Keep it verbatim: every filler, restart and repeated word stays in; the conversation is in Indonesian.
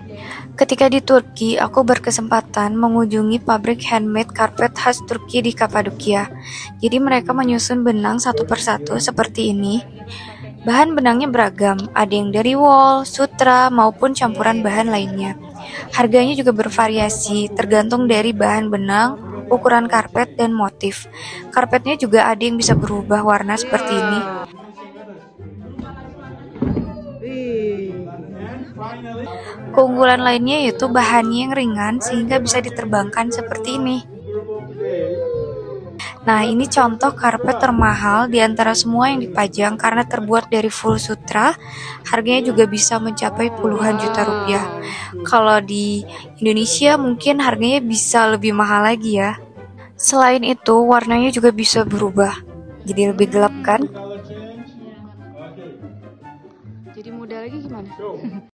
Ketika di Turki, aku berkesempatan mengunjungi pabrik handmade karpet khas Turki di Kapadokia. Jadi mereka menyusun benang satu persatu seperti ini. Bahan benangnya beragam, ada yang dari wol, sutra, maupun campuran bahan lainnya. Harganya juga bervariasi, tergantung dari bahan benang, ukuran karpet, dan motif. Karpetnya juga ada yang bisa berubah warna seperti ini. Keunggulan lainnya yaitu bahannya yang ringan sehingga bisa diterbangkan seperti ini. Nah, ini contoh karpet termahal di antara semua yang dipajang karena terbuat dari full sutra. Harganya juga bisa mencapai puluhan juta rupiah. Kalau di Indonesia mungkin harganya bisa lebih mahal lagi ya. Selain itu, warnanya juga bisa berubah. Jadi lebih gelap kan? Jadi muda lagi gimana?